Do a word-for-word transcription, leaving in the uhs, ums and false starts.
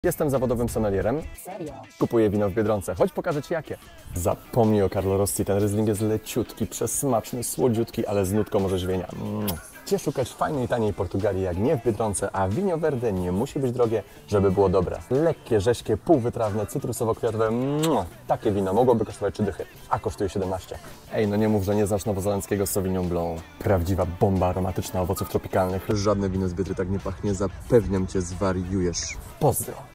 Jestem zawodowym sommelierem. Serio? Kupuję wino w Biedronce, choć pokażę Ci jakie. Zapomnij o Carlo Rossi, ten Riesling jest leciutki, przesmaczny, słodziutki, ale z nutką orzeźwienia. Mm. Gdzie szukać fajnej, taniej Portugalii, jak nie w Biedronce, a Vinho Verde nie musi być drogie, żeby było dobre. Lekkie, rześkie, półwytrawne, cytrusowo-kwiatowe, mm. Takie wino mogłoby kosztować trzy dychy, a kosztuje siedemnaście. Ej, no nie mów, że nie znasz nowozelandzkiego Sauvignon Blanc. Prawdziwa bomba aromatyczna owoców tropikalnych. Żadne wino z Biedry tak nie pachnie, zapewniam Cię, zwariujesz. Pozdro!